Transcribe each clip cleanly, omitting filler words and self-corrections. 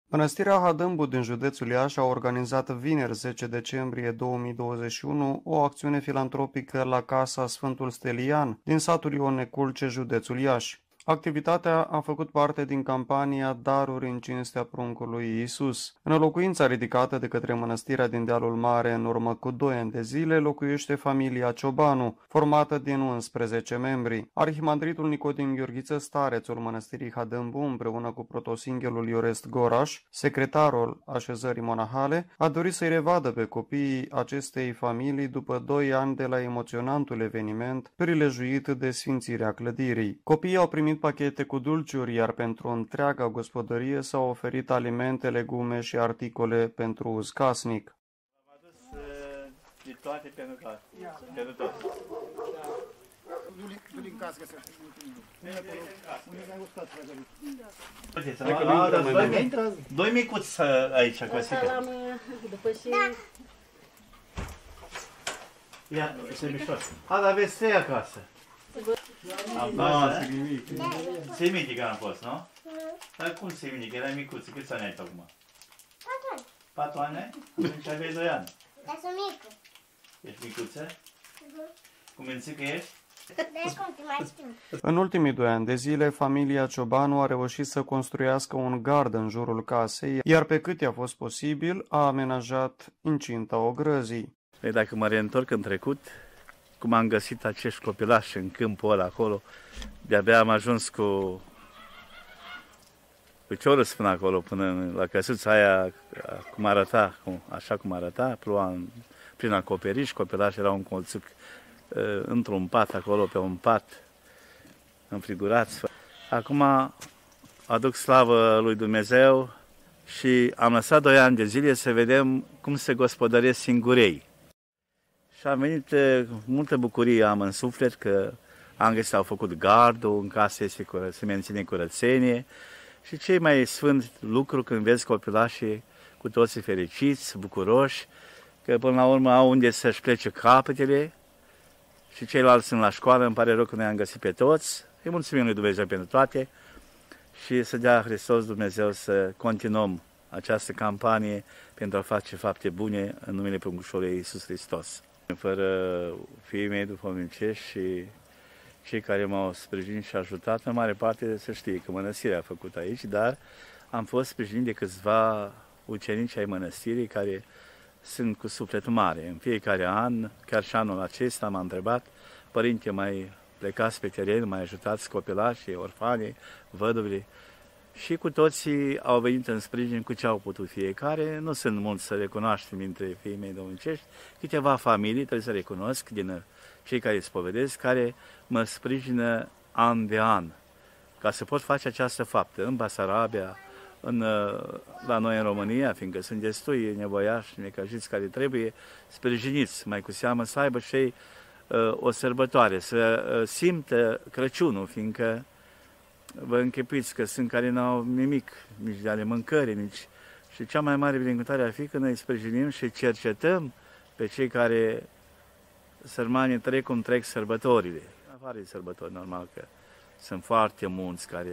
Mănăstirea Hadâmbu din județul Iași a organizat vineri 10 decembrie 2021 o acțiune filantropică la Casa Sfântul Stelian din satul Ion Neculce, județul Iași. Activitatea a făcut parte din campania Daruri în cinstea pruncului Iisus. În locuința ridicată de către mănăstirea din Dealul Mare în urmă cu 2 ani de zile locuiește familia Ciobanu, formată din 11 membri. Arhimandritul Nicodim Gheorghiță, starețul mănăstirii Hadâmbu, împreună cu protosinghelul Iorest Goraș, secretarul așezării monahale, a dorit să-i revadă pe copiii acestei familii după 2 ani de la emoționantul eveniment prilejuit de sfințirea clădirii. Copiii au primit pachete cu dulciuri, iar pentru întreaga gospodărie s-au oferit alimente, legume și articole pentru uz casnic. Am adus de toate pentru tot. Doi micuți aici, Cosica. Ia, se mișor. Aveți 3 acasă. Seminic că am fost, nu? Dar cum seminic? Era micuță. Câți ani ai tu acum? 4 ani. 4 ani? Atunci aveai 2 ani. Dar sunt mică. Ești micuță? Cum înțeleg că ești? Deci cum te mai spun? În ultimii 2 ani de zile, familia Ciobanu a reușit să construiască un gard în jurul casei, iar pe cât i-a fost posibil, a amenajat incinta ogrăzii. Dacă mă reîntorc în trecut, cum am găsit acești copilași în câmpul ăla acolo, de-abia am ajuns cu piciorul până acolo, până la căsuța aia, cum arăta, așa cum arăta, ploua prin acoperiș, copilașii erau încolțuți într-un pat acolo, pe un pat, înfrigurați. Acum aduc slavă lui Dumnezeu și am lăsat 2 ani de zile să vedem cum se gospodăresc singurei. Și am venit cu multă bucurie, am în suflet că am găsit, au făcut gardul, în casă se menține curățenie și cei mai sfânt lucru când vezi copilașii cu toții fericiți, bucuroși, că până la urmă au unde să-și plece capetele și ceilalți sunt la școală, îmi pare rău că noi am găsit pe toți. Îi mulțumim lui Dumnezeu pentru toate și să dea Hristos Dumnezeu să continuăm această campanie pentru a face fapte bune în numele Pruncușorului Iisus Hristos. Fără fiii mei duhovnicești și cei care m-au sprijinit și ajutat, în mare parte să știe că mănăstirea a făcut aici, dar am fost sprijinit de câțiva ucenici ai mănăstirii care sunt cu sufletul mare. În fiecare an, chiar și anul acesta, m-a întrebat: părinte, mai plecați pe teren, mai ajutați copilașii, orfanii, văduvile? Și cu toții au venit în sprijin cu ce au putut fiecare. Nu sunt mulți să recunoaștem dintre fiii mei domnicești, câteva familii, trebuie să recunosc, din cei care îi spovedesc, care mă sprijină an de an, ca să pot face această faptă în Basarabia, la noi în România, fiindcă sunt destui nevoiași, necăjiți, care trebuie sprijiniți, mai cu seamă să aibă și ei o sărbătoare, să simtă Crăciunul, fiindcă vă închipuiți că sunt care n-au nimic, nici de ale mâncării, nici... Și cea mai mare binecuvântare ar fi că noi sprijinim și cercetăm pe cei care sărmanii trec cum trec sărbătorile. Afară de sărbători, normal că sunt foarte mulți care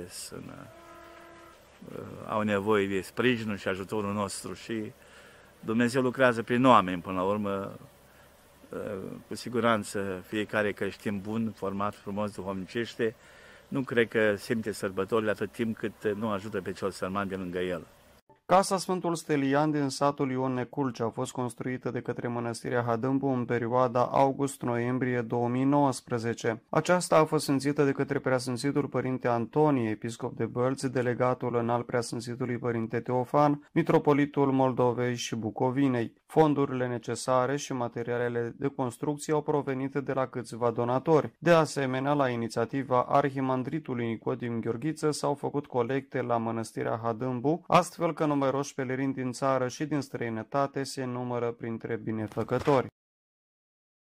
au nevoie de sprijinul și ajutorul nostru și Dumnezeu lucrează prin oameni, până la urmă, cu siguranță fiecare creștin bun, format frumos duhovnicește, nu cred că simte sărbătorile atât timp cât nu ajută pe cel sărman de lângă el. Casa Sfântul Stelian din satul Ion Neculce a fost construită de către Mănăstirea Hadâmbu în perioada august-noiembrie 2019. Aceasta a fost sfințită de către Preasfințitul Părinte Antonie, episcop de Bălți, delegatul înalt Preasfințitului Părinte Teofan, mitropolitul Moldovei și Bucovinei. Fondurile necesare și materialele de construcție au provenit de la câțiva donatori. De asemenea, la inițiativa Arhimandritului Nicodim Gheorghiță s-au făcut colecte la Mănăstirea Hadâmbu, astfel că numeroși pelerini din țară și din străinătate se numără printre binefăcători.